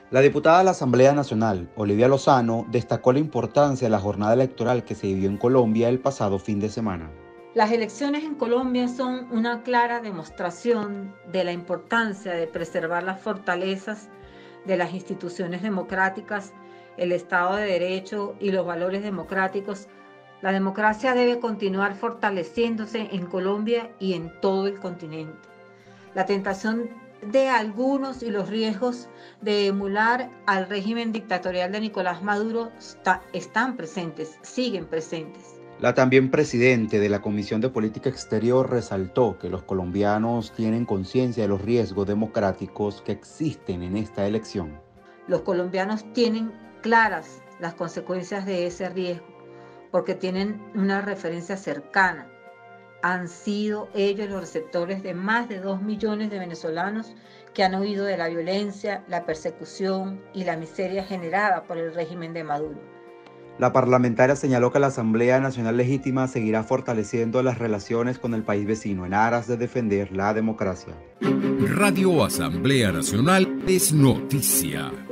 La diputada de la Asamblea Nacional, Olivia Lozano, destacó la importancia de la jornada electoral que se vivió en Colombia el pasado fin de semana. Las elecciones en Colombia son una clara demostración de la importancia de preservar las fortalezas de las instituciones democráticas, el Estado de Derecho y los valores democráticos. La democracia debe continuar fortaleciéndose en Colombia y en todo el continente. La tentación de algunos y los riesgos de emular al régimen dictatorial de Nicolás Maduro están presentes, siguen presentes. La también presidente de la Comisión de Política Exterior resaltó que los colombianos tienen conciencia de los riesgos democráticos que existen en esta elección. Los colombianos tienen claras las consecuencias de ese riesgo porque tienen una referencia cercana. Han sido ellos los receptores de más de 2 millones de venezolanos que han huido de la violencia, la persecución y la miseria generada por el régimen de Maduro. La parlamentaria señaló que la Asamblea Nacional Legítima seguirá fortaleciendo las relaciones con el país vecino en aras de defender la democracia. Radio Asamblea Nacional es noticia.